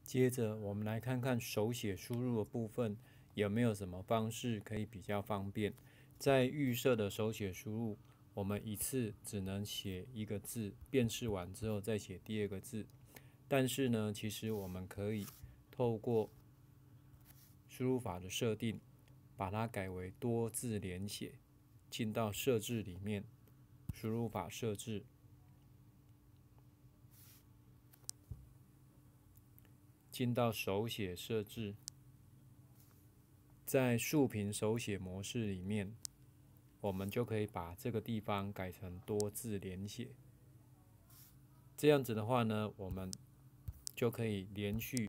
接着，我们来看看手写输入的部分有没有什么方式可以比较方便。在预设的手写输入，我们一次只能写一个字，辨识完之后再写第二个字。但是呢，其实我们可以透过输入法的设定，把它改为多字连写，进到设置里面，输入法设置。进到手写设置，在竖屏手写模式里面，我们就可以把这个地方改成多字连写。这样子的话呢，我们就可以连续